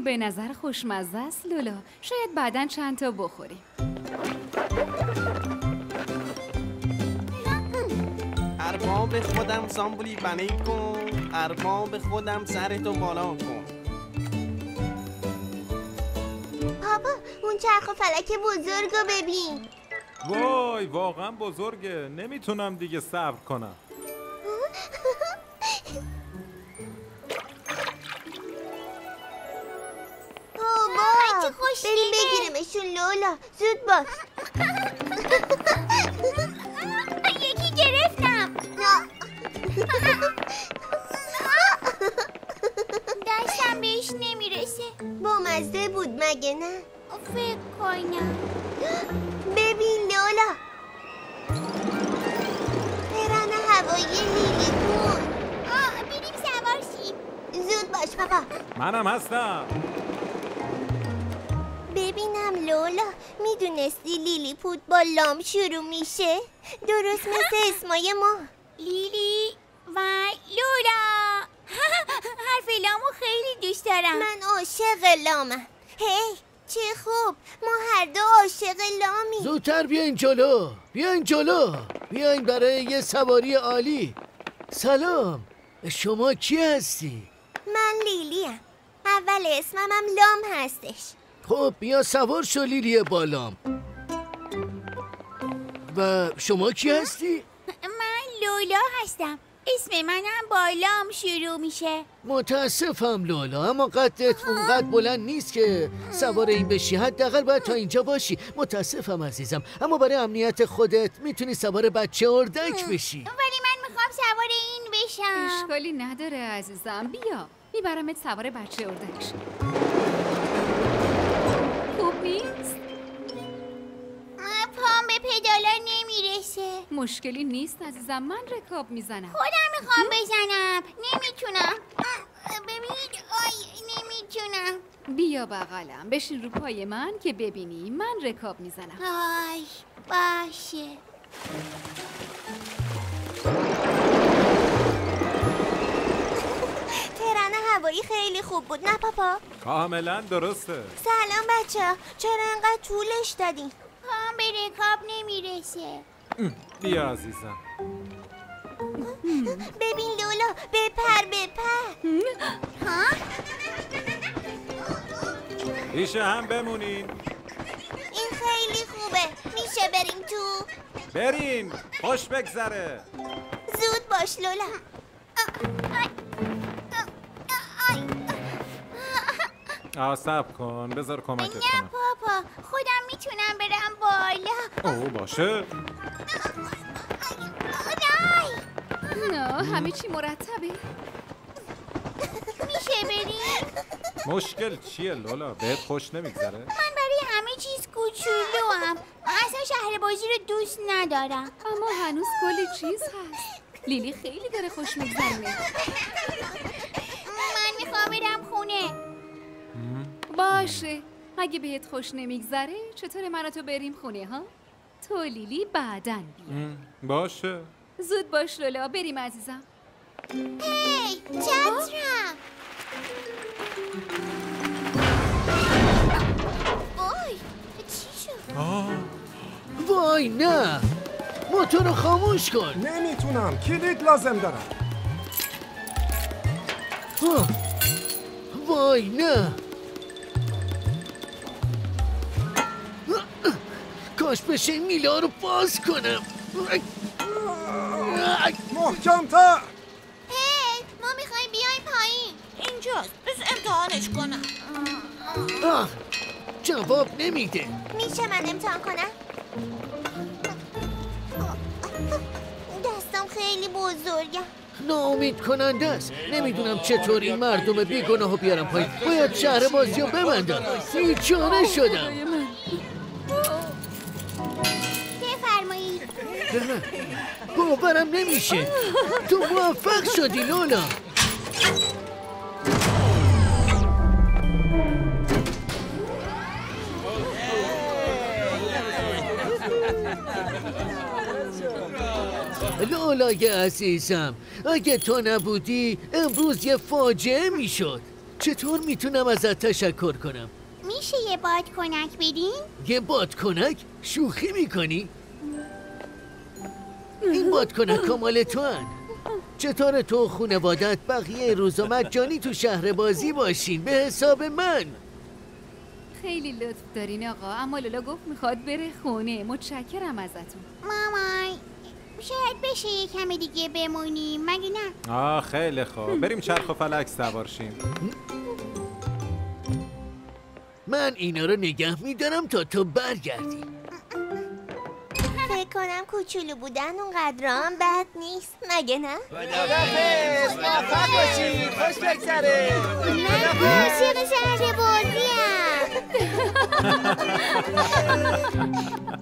به نظر خوشمزه است لولا. شاید بعداً چند تا بخوریم. ارباب خودم زامبولی بنی کن، ارباب خودم سرتو بالا کن. بابا اون چرخ و فلک بزرگو ببین. وای واقعا بزرگه، نمیتونم دیگه صبر کنم. بابا بریم بگیریمشون لولا، زود باش. یکی گرفتم. دستم بهش نمیرسه. با مزه بود مگه نه؟ فکر کنم. ببین لولا، ترن هوایی لیلی پود. بریم سوار شیم. زود باش بابا. منم هستم. ببینم لولا، میدونستی لیلی پود با لام شروع میشه؟ درست مثل اسمای ما. لیلی و لولا. حرف لامو خیلی دوست دارم. من عاشق لامم. هی چه خوب، ما هر دو عاشق لامی. زودتر بیاین جلو، بیاین جلو، بیاین برای یه سواری عالی. سلام، شما کی هستی؟ من لیلیم. اول اسمم لام هستش. خب بیا سوار شو لیلی بالام. و شما کی هستی؟ من لولا هستم. اسم منم با لام شروع میشه. متاسفم لولا، اما قدت اونقدر بلند نیست که سوار این بشی. حداقل باید تا اینجا باشی. متاسفم عزیزم، اما برای امنیت خودت میتونی سوار بچه اردک بشی. ولی من میخوام سوار این بشم. اشکالی نداره عزیزم، بیا میبرمت سوار بچه اردک شی. خوب نیست؟ پام به پدالا نمیرسه. مشکلی نیست عزیزم، من رکاب میزنم. خودم میخوام بزنم، نمیتونم. ببینید، نمیتونم. بیا بغلم، بشین رو پای من که ببینی من رکاب میزنم. باشه. ترن هوایی خیلی خوب بود نه پاپا؟ کاملا درسته. سلام بچه، چرا انقدر طولش دادین؟ پام به رکاب نمیرسه. بیا عزیزم. ببین لولا، بپر. ها؟ ریشه هم بمونین. این خیلی خوبه، میشه بریم تو؟ برین، خوش بگذره. زود باش لولا. صبر کن، بذار کمکت نه کنم. پاپا، خودم میتونم برم بالا. اوه باشه. نه همه چی مرتبه. میشه بریم؟ مشکل چیه لولا؟ بهت خوش نمیگذره؟ من برای همه چیز کوچولوام. اصلا شهر بازی رو دوست ندارم. اما هنوز کلی چیز هست. لیلی خیلی داره خوش میگذرونه. من میخوام برم خونه. باشه، اگه بهت خوش نمیگذره چطور من و تو بریم خونه ها؟ تو لیلی بعدن بیا. باشه. زود باش لولا، بریم عزیزم. هی چترم. وای چی شد؟ وای نه، موتور رو خاموش کن. نمیتونم، کلید لازم دارم. وای نه، کاش بشه این میله ها رو باز کنم. محکم‌تر. هی ما میخوایم بیایم پایین. اینجاست، بس امتحانش کنم. جواب نمیده. میشه من امتحان کنم؟ دستم خیلی بزرگه. ناامید کننده است. نمیدونم چطور این مردم بیگناهو بیارم پایین. باید شهر بازی رو ببندم. بیچاره شدم. بفرمایید. باورم نمیشه تو موفق شدی لولا. لولای عزیزم، اگه تو نبودی امروز یه فاجعه میشد. چطور میتونم ازت تشکر کنم؟ میشه یه بادکنک بدین؟ یه بادکنک؟ شوخی میکنی؟ این بادکنک مال تو هن. چطور تو و خونوادت بقیه روزا مجانی تو شهر بازی باشین به حساب من؟ خیلی لطف دارین آقا، اما لولا گفت میخواد بره خونه. متشکرم ازتون. مامان شاید بشه یه کمی دیگه بمونیم مگه نه؟ خیلی خوب، بریم چرخ و فلک سوار شیم. من اینا رو نگه میدارم تا تو برگردی. فکر کنم کوچولو بودن اونقدر هم بد نیست مگه نه؟ خداحافظ، موفق باشید، خوش بگذره. من عاشق شهر بازیم.